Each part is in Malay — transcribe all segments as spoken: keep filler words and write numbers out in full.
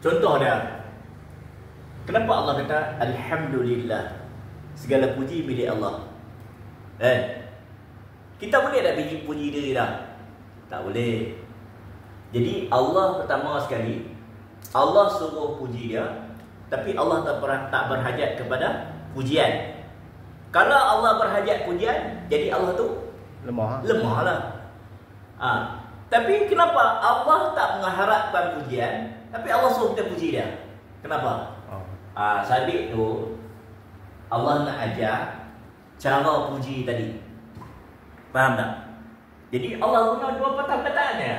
Contoh dia, kenapa Allah kata Alhamdulillah, segala puji milik Allah. Eh, kita boleh tak puji, puji diri dah? Tak boleh. Jadi Allah pertama sekali, Allah suruh puji dia, tapi Allah tak, ber, tak berhajat kepada pujian. Kalau Allah berhajat pujian, jadi Allah tu lemah. Lemah lah. Ha. Tapi kenapa Allah tak mengharapkan pujian, tapi Allah suruh kita puji dia? Kenapa? Oh. Ah, ha, sabit tu Allah nak ajar cara puji tadi. Faham tak? Jadi Allah guna dua patah perkataannya.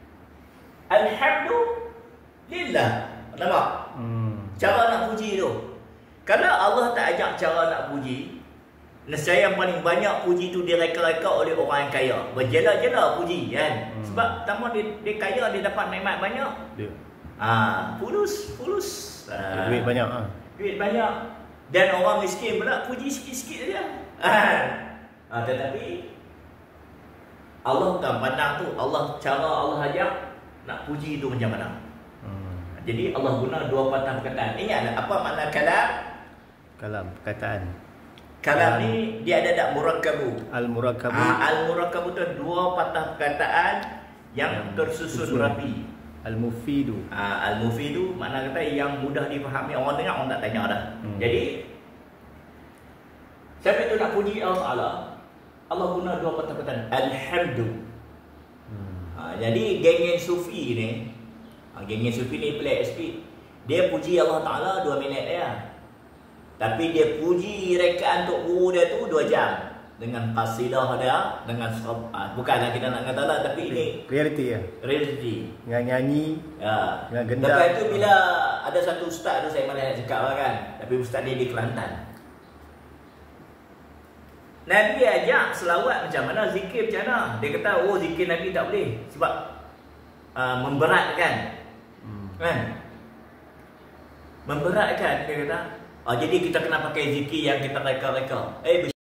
Alhamdulillah. Nampak? Hmm. Cara nak puji tu. Kalau Allah tak ajak cara nak puji, nescaya yang paling banyak puji tu direka-reka oleh orang yang kaya. Berjela-jela puji kan. Hmm. Sebab pertama dia, dia kaya, dia dapat nikmat banyak. Dia. Ah, fulus, fulus. Ah, Duit banyak ah. Duit banyak. Dan orang miskin pula puji sikit-sikit saja. Ah, tetapi Allah bukan pandang tu. Allah cara Allah ajak nak puji tu macam mana. Hmm. Jadi Allah guna dua patah perkataan. Ingat apa makna kalam? Kalam, perkataan. Kalam ni dia ada tak murakkabu? Al-murakkabu. Ah, al-murakkabu tu dua patah perkataan yang, yang tersusun susun. rapi. Al-mufidu. Ah, al-mufidu makna kata yang mudah difahami. Orang dengar orang tak tanya dah. Hmm. Jadi siapa tu nak puji Allah Taala, Allah guna dua patah perkataan. Alhamdulillah. Hmm. Ah, jadi geng-geng sufi ni, ah, geng-geng sufi ni pelik sikit. Dia puji Allah Taala dua minit dia. Tapi dia puji rekaan untuk guru dia tu dua jam dengan qasidah dia, dengan ah, bukanlah kita nak kata lah, tapi ini reality ya. reality. Dengan nyanyi, Ya. dengan gendang. Lepas itu bila ada satu ustaz tu, saya malah nak cakap lah kan, tapi ustaz dia di Kelantan. Nabi ajak selawat macam mana, zikir macam mana. Dia kata, oh zikir Nabi tak boleh sebab uh, memberatkan. Hmm. Kan? Memberatkan, dia kata. Uh, jadi kita kena pakai zikir yang kita reka-reka. Eh